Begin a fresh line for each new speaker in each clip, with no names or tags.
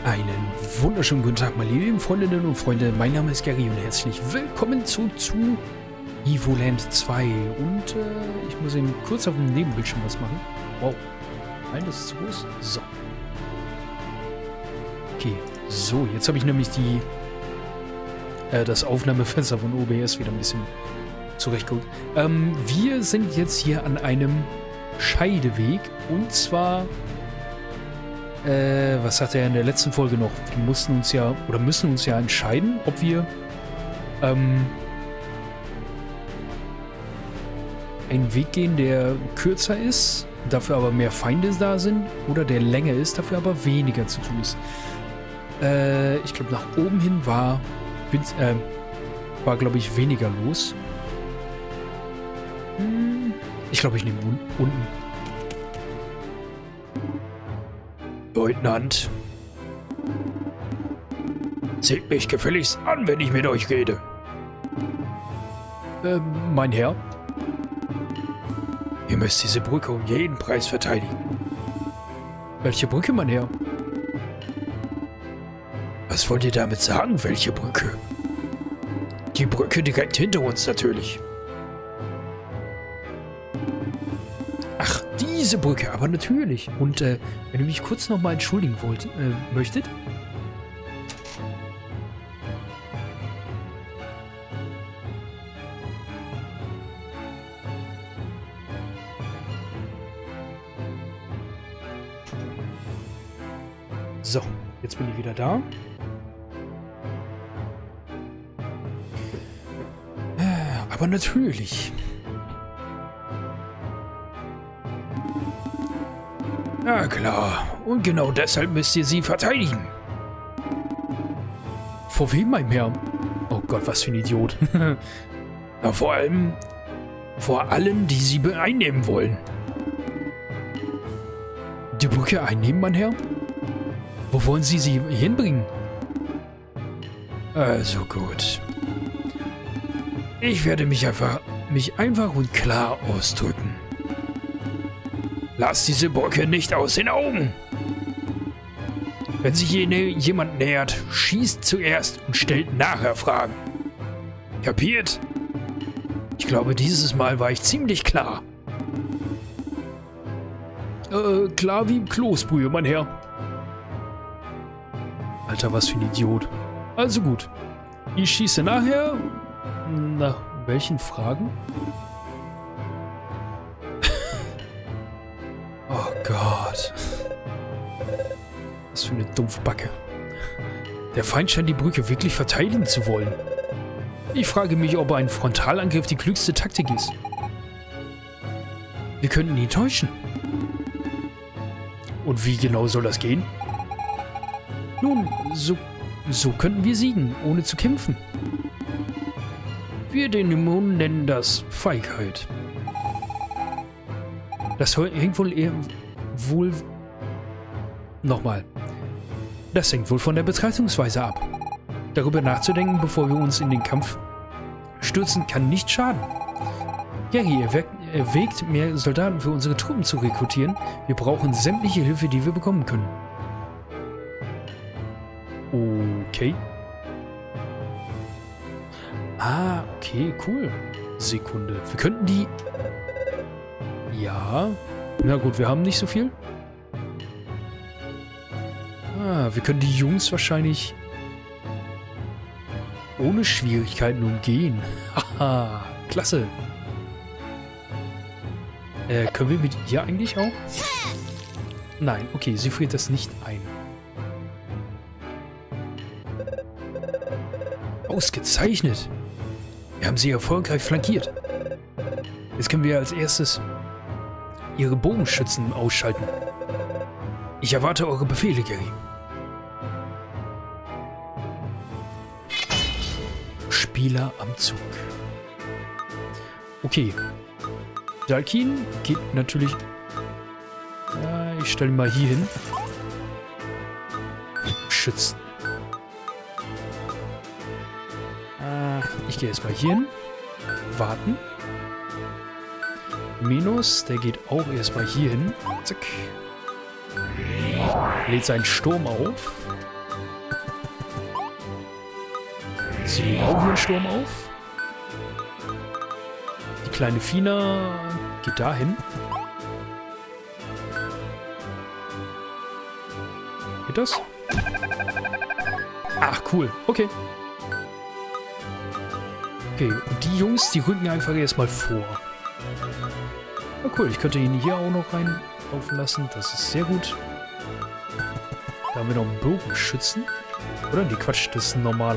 Einen wunderschönen guten Tag, meine lieben Freundinnen und Freunde. Mein Name ist Gary und herzlich willkommen zu Evoland 2. Und ich muss eben kurz auf dem Nebenbildschirm was machen. Wow. Nein, das ist zu groß. So. Okay, so, jetzt habe ich nämlich das Aufnahmefenster von OBS wieder ein bisschen zurechtgeholt. Wir sind jetzt hier an einem Scheideweg und zwar... was hat er in der letzten Folge noch? Wir mussten uns ja, oder müssen uns ja entscheiden, ob wir einen Weg gehen, der kürzer ist, dafür aber mehr Feinde da sind, oder der länger ist, dafür aber weniger zu tun ist. Ich glaube, nach oben hin war glaube ich, weniger los. Ich glaube, ich nehme unten. Leutnant, seht mich gefälligst an, wenn ich mit euch rede. Mein Herr? Ihr müsst diese Brücke um jeden Preis verteidigen. Welche Brücke, mein Herr? Was wollt ihr damit sagen, welche Brücke? Die Brücke direkt hinter uns natürlich. Ach, diese Brücke, aber natürlich. Und wenn ihr mich kurz nochmal entschuldigen möchtet. So, jetzt bin ich wieder da. Aber natürlich. Na klar, und genau deshalb müsst ihr sie verteidigen. Vor wem, mein Herr? Oh Gott, was für ein Idiot. Na, vor allen, die sie einnehmen wollen. Die Brücke einnehmen, mein Herr? Wo wollen sie hinbringen? Also gut. Ich werde mich einfach und klar ausdrücken. Lasst diese Brücke nicht aus den Augen! Wenn sich jemand nähert, schießt zuerst und stellt nachher Fragen. Kapiert? Ich glaube, dieses Mal war ich ziemlich klar. Klar wie Kloßbrühe, mein Herr. Alter, was für ein Idiot. Also gut. Ich schieße nachher... Nach welchen Fragen? Oh Gott. Was für eine Dumpfbacke. Der Feind scheint die Brücke wirklich verteidigen zu wollen. Ich frage mich, ob ein Frontalangriff die klügste Taktik ist. Wir könnten ihn täuschen. Und wie genau soll das gehen? Nun, so könnten wir siegen, ohne zu kämpfen. Wir Dämonen nennen das Feigheit. Das hängt wohl Nochmal. Das hängt wohl von der Betrachtungsweise ab. Darüber nachzudenken, bevor wir uns in den Kampf stürzen, kann nicht schaden. Gary erwägt, mehr Soldaten für unsere Truppen zu rekrutieren. Wir brauchen sämtliche Hilfe, die wir bekommen können. Okay. Ah, okay, cool. Sekunde. Wir könnten die... Ja. Na gut, wir haben nicht so viel. Ah, wir können die Jungs wahrscheinlich ohne Schwierigkeiten umgehen. Haha, klasse. Können wir mit ihr eigentlich auch? Nein, okay, sie friert das nicht ein. Ausgezeichnet. Wir haben sie erfolgreich flankiert. Jetzt können wir als erstes ihre Bogenschützen ausschalten. Ich erwarte eure Befehle, Gary. Spieler am Zug. Okay. Dalkin geht natürlich... ich stelle ihn mal hier hin. Schützen. Ich gehe erstmal hier hin. Warten. Minus, der geht auch erstmal hier hin. Zack. Lädt seinen Sturm auf. Sie legt auch ihren Sturm auf. Die kleine Fina geht dahin. Geht das? Ach, cool. Okay. Okay, und die Jungs, die rücken einfach erstmal vor. Oh, cool. Ich könnte ihn hier auch noch reinlaufen lassen. Das ist sehr gut. Da haben wir noch einen Bogenschützen. Oder? Nee, Quatsch. Das ist ein normaler.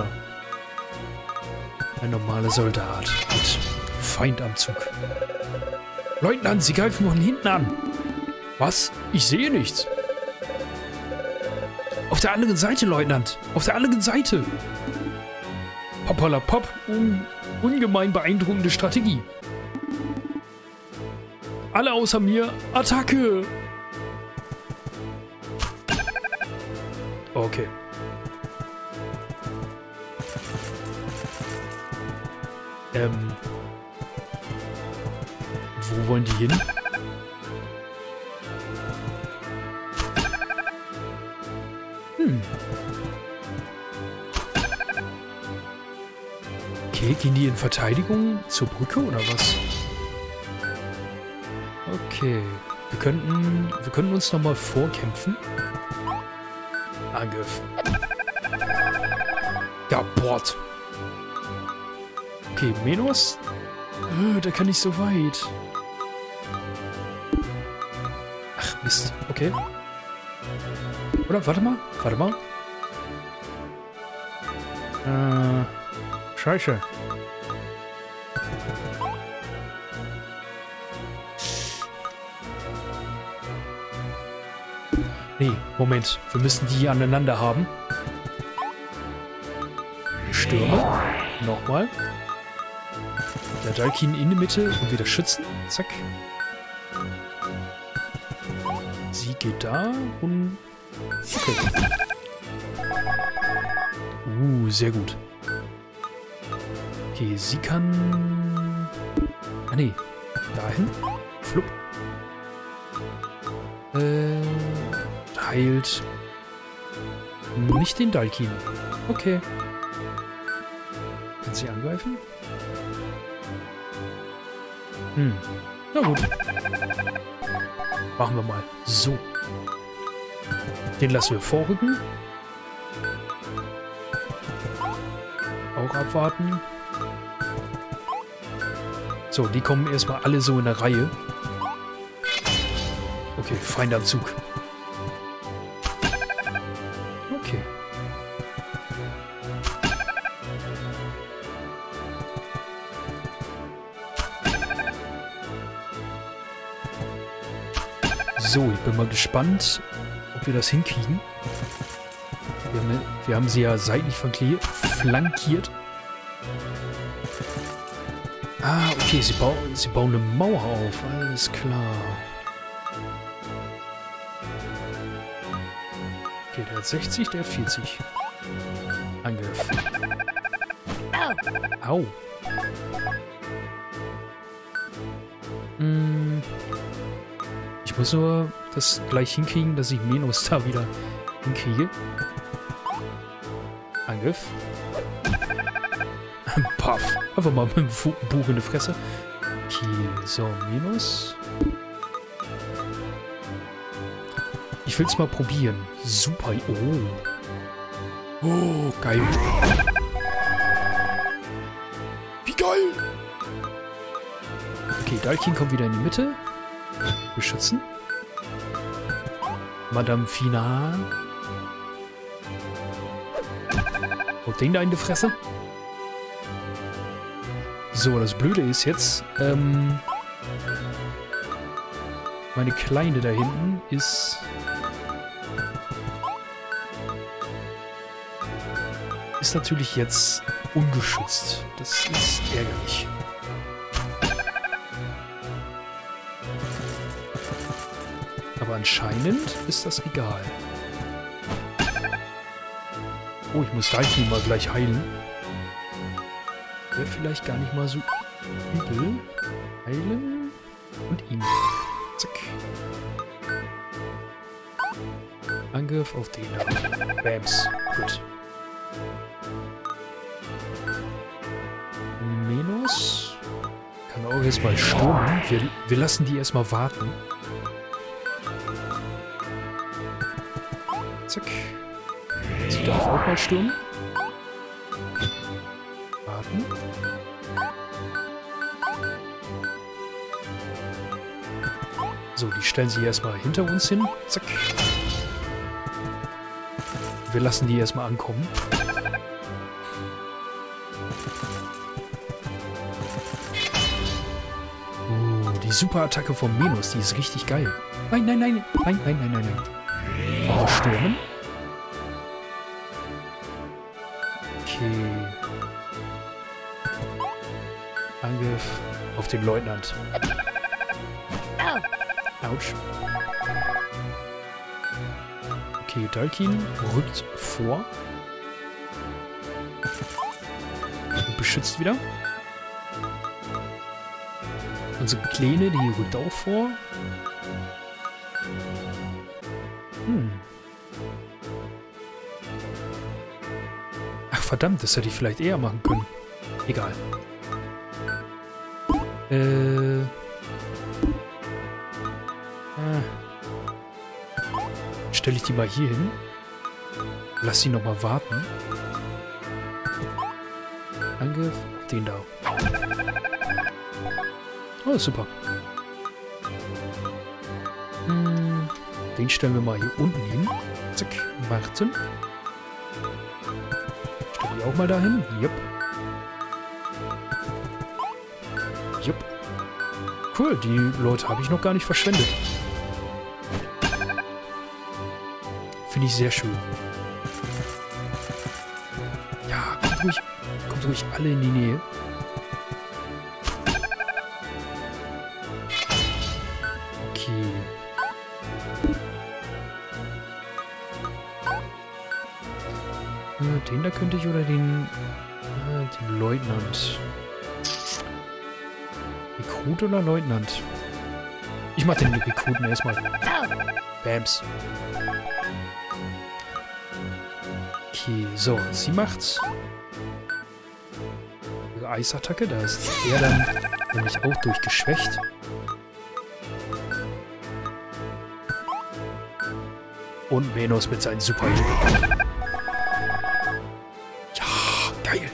Ein normaler Soldat. Mit Feindanzug. Leutnant, Sie greifen von hinten an. Was? Ich sehe nichts. Auf der anderen Seite, Leutnant. Auf der anderen Seite. Hoppala-pop. Ungemein beeindruckende Strategie. Alle außer mir. Attacke! Okay. Wo wollen die hin? Okay, gehen die in Verteidigung zur Brücke oder was? Okay. Wir könnten uns nochmal vorkämpfen. Angriff. Ja, Bord. Okay, Menos. Da kann ich so weit. Ach, Mist. Okay. Oder? Warte mal. Warte mal. Scheiße. Nee, Moment. Wir müssen die aneinander haben. Stürme. Nochmal. Der Dalkin in die Mitte und wieder schützen. Zack. Sie geht da und... Okay. Sehr gut. Okay, sie kann... Ah, nee. Dahin. Flupp. Heilt. Nicht den Dalkin. Okay. Kann sie angreifen? Na gut. Machen wir mal. So. Den lassen wir vorrücken. Auch abwarten. So, die kommen erstmal alle so in der Reihe. Okay, Feindanzug. Okay. So, ich bin mal gespannt, ob wir das hinkriegen. Wir haben sie ja seitlich flankiert. Ah, okay, sie bauen eine Mauer auf. Alles klar. Okay, der hat 60, der hat 40. Angriff. Au. Ich muss nur das gleich hinkriegen, dass ich Menos da wieder hinkriege. Angriff. Paff. Einfach mal mit dem Buch in die Fresse. Okay, so, Menos. Ich will es mal probieren. Super. Oh, geil. Wie geil. Okay, Dalkin kommt wieder in die Mitte. Beschützen. Madame Fina. Und den da in die Fresse. So, das Blöde ist jetzt, meine Kleine da hinten ist natürlich jetzt ungeschützt. Das ist ärgerlich. Aber anscheinend ist das egal. Oh, ich muss Dalkin mal gleich heilen. Wäre vielleicht gar nicht mal so übel. Heilen und ihn. Zack. Angriff auf den. Bams. Gut. auch erstmal stürmen. Wir lassen die erstmal warten. Zack. Sie darf auch mal stürmen. Warten. So, die stellen sie erstmal hinter uns hin. Zack. Wir lassen die erstmal ankommen. Die Superattacke vom Menos, die ist richtig geil. Nein, nein, nein, nein, nein, nein, nein, nein. Aber stürmen. Okay. Angriff auf den Leutnant. Autsch. Okay, Dalkin rückt vor. Und beschützt wieder. Unsere Kleine, die rückt auch vor. Ach verdammt, das hätte ich vielleicht eher machen können. Egal. Stelle ich die mal hier hin. Lass sie nochmal warten. Angriff auf den da. Oh, super. Den stellen wir mal hier unten hin. Zack, warten. Stellen wir auch mal dahin. Jupp. Jupp. Cool, die Leute habe ich noch gar nicht verschwendet. Finde ich sehr schön. Ja, kommt ruhig alle in die Nähe. Okay. Den da könnte ich oder den Leutnant. Rekrut oder Leutnant? Ich mach den Rekruten erstmal. Bams. Okay, so, sie macht ihre Eisattacke, da ist er dann nämlich auch durchgeschwächt. Und Menos mit seinen Superhebel. Ja, geil.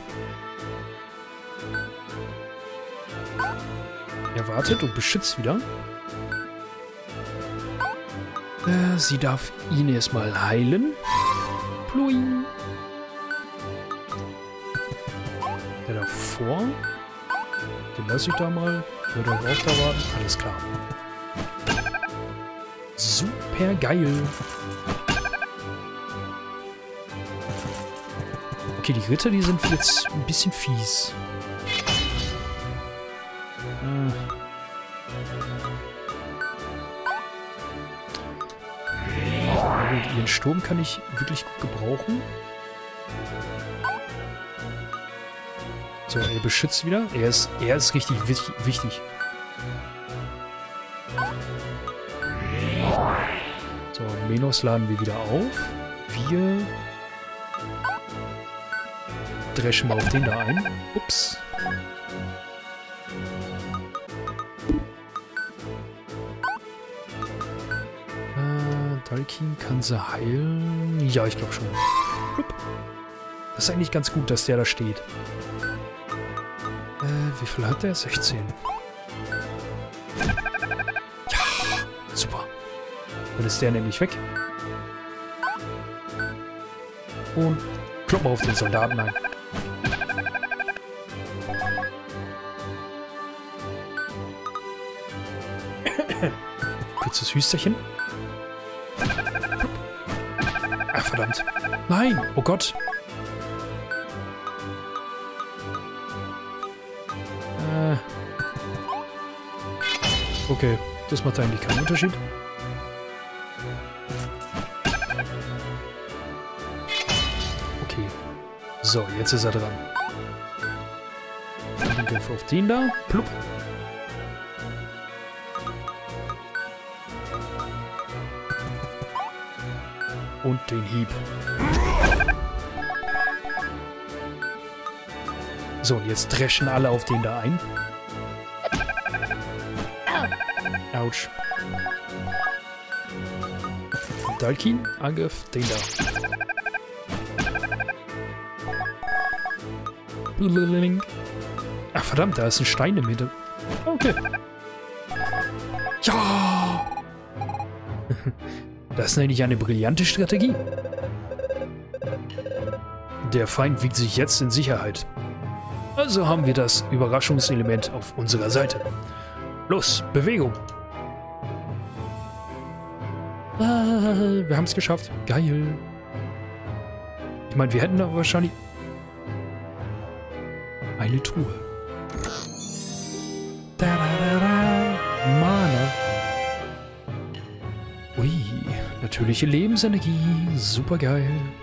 Er wartet und beschützt wieder. Sie darf ihn erstmal heilen. Pluing. Der davor. Den lasse ich da mal. Würde auch da warten. Alles klar. Super geil. Okay, die Ritter, die sind jetzt ein bisschen fies. Ihren Sturm kann ich wirklich gut gebrauchen. So, er beschützt wieder. Er ist richtig wichtig. So, Menos laden wir wieder auf. Wir dreschen mal auf den da ein. Ups. Dalkin kann sie heilen. Ja, ich glaube schon. Das ist eigentlich ganz gut, dass der da steht. Wie viel hat der? 16. Ja, super. Dann ist der nämlich weg. Und kloppen wir auf den Soldaten ein. Kurzes Hüsterchen. Ach, verdammt. Nein! Oh Gott! Okay, das macht eigentlich keinen Unterschied. Okay. So, jetzt ist er dran. Angriff auf den da. Plupp. Und den Hieb. So, und jetzt dreschen alle auf den da ein. Autsch. Dalkin, Angriff, den da. Ach verdammt, da ist ein Stein im Mitte. Okay. Ja! Das nenne ich eine brillante Strategie. Der Feind wiegt sich jetzt in Sicherheit. Also haben wir das Überraschungselement auf unserer Seite. Los, Bewegung! Wir haben es geschafft. Geil. Ich meine, wir hätten da wahrscheinlich... Eine Truhe. Mana. Ui, natürliche Lebensenergie. Super geil.